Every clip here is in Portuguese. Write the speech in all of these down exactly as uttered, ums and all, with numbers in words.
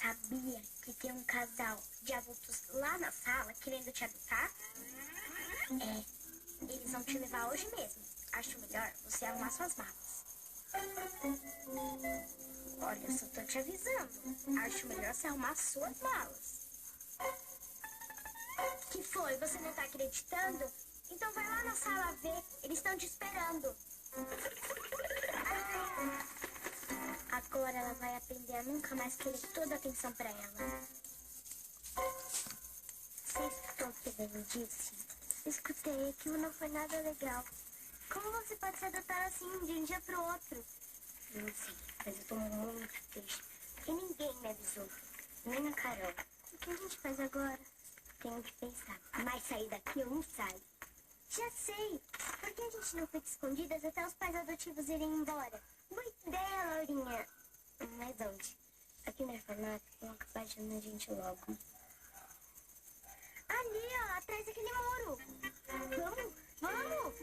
Sabia que tem um casal de adultos lá na sala querendo te habitar? É, eles vão te levar hoje mesmo. Acho melhor você arrumar suas malas. Olha, eu só tô te avisando. Acho melhor você arrumar suas malas. Que foi? Você não tá acreditando? Então vai lá na sala ver. Eles estão te esperando. Agora ela vai aprender a nunca mais querer toda a atenção pra ela. Você escutou o que ele me disse? Escutei, aquilo não foi nada legal. Como você pode se adotar assim de um dia pro outro? Não sei, mas eu tô muito triste. Porque ninguém me avisou. Nem a Carol. O que a gente faz agora? Tenho que pensar. Mas sair daqui eu não saio. Já sei. Por que a gente não fica escondidas até os pais adotivos irem embora? Boa ideia, Laurinha. Mas onde? Aqui no orfanato vão acabar achando a gente logo. Ali, ó, atrás daquele muro. Vamos, vamos.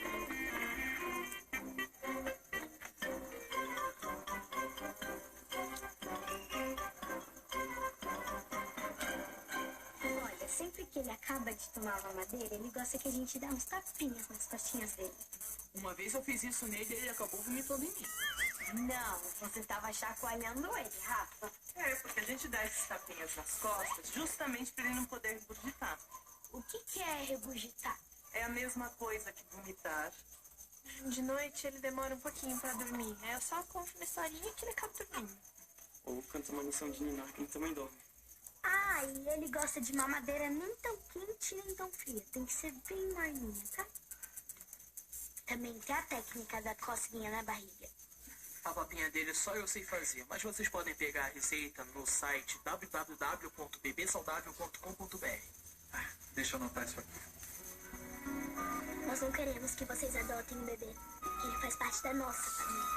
Olha, sempre que ele acaba de tomar uma madeira, ele gosta que a gente dá uns tapinhas nas costinhas dele. Uma vez eu fiz isso nele e ele acabou vomitando em mim. Não, você estava chacoalhando ele, Rafa. É, porque a gente dá esses tapinhas nas costas justamente para ele não poder regurgitar. O que, que é regurgitar? É a mesma coisa que vomitar. De noite ele demora um pouquinho pra dormir. Aí eu só conto uma historinha que ele acaba dormindo. Ou canta uma canção de Ninar que ele também dorme. Ah, e ele gosta de mamadeira nem tão quente nem tão fria. Tem que ser bem morninha, tá? Também tem a técnica da cosquinha na barriga. A papinha dele só eu sei fazer, mas vocês podem pegar a receita no site w w w ponto bebê saudável ponto com ponto b r. Ah, deixa eu anotar isso aqui. Nós não queremos que vocês adotem o bebê. Ele faz parte da nossa família.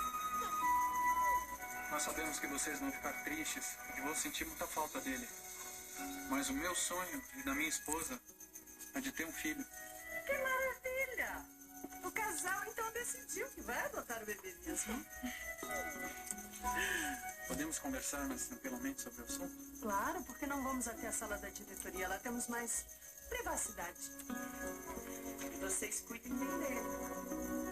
Nós sabemos que vocês vão ficar tristes e vão sentir muita falta dele. Mas o meu sonho e da minha esposa é de ter um filho. Que maravilha! O casal então decidiu que vai adotar o bebê mesmo. Podemos conversar mais tranquilamente sobre o assunto? Claro, porque não vamos até a sala da diretoria. Lá temos mais privacidade. E vocês cuidem bem dele.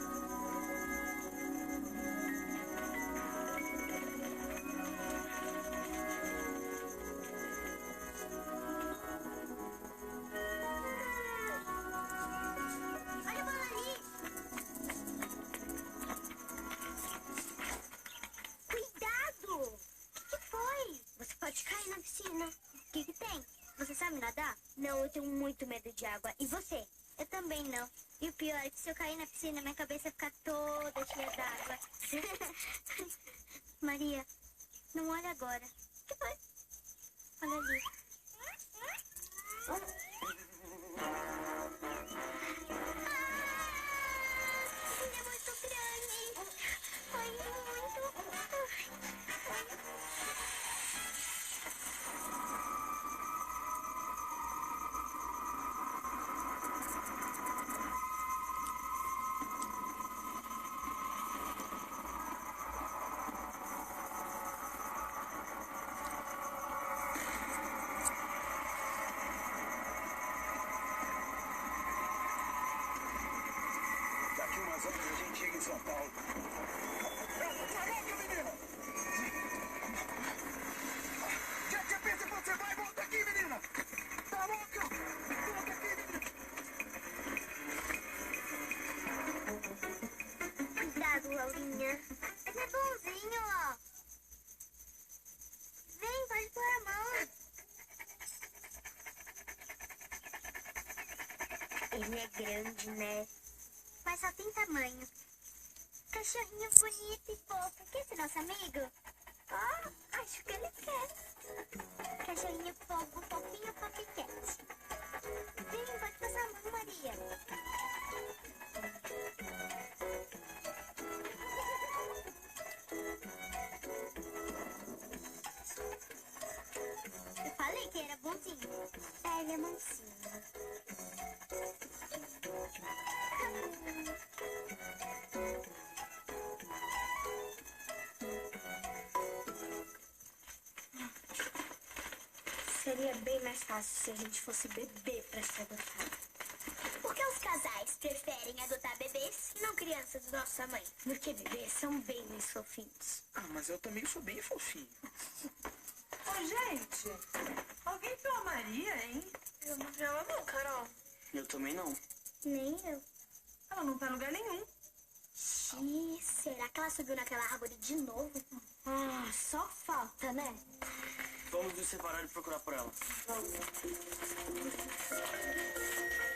O que que tem? Você sabe nadar? Não, eu tenho muito medo de água. E você? Eu também não. E o pior é que se eu cair na piscina, minha cabeça fica toda cheia d'água. Maria, não olha agora. O que foi? Olha ali. Ah, ele é muito grande. Ai, muito. Ai. Daqui umas horas a gente chega em São Paulo. Tá louca, menina? Já tinha pensado que você vai? Volta aqui, menina! Tá louca? Volta aqui, menina! Cuidado, Laurinha. Ele é bonzinho, ó. Vem, pode pôr a mão. Ele é grande, né? Mas só tem tamanho. Cachorrinho bonito e fofo. Quer ser nosso amigo? Ó, oh, acho que ele quer. Cachorrinho fofo, fofinho, copycat. Vem, pode passar a mão, Maria. Eu falei que era bonzinho. É, ele é mansinho. Seria bem mais fácil se a gente fosse bebê pra ser adotado. Por que os casais preferem adotar bebês e não crianças do nosso tamanho? Porque bebês são bem mais fofinhos. Ah, mas eu também sou bem fofinho. Ô, gente, alguém viu a Maria, hein? Eu não vi ela não, Carol. Eu também não. Nem eu. Ela não tá em lugar nenhum. Xiii, será que ela subiu naquela árvore de novo? Ah, só falta, né? Vamos nos separar e procurar por ela. Vamos.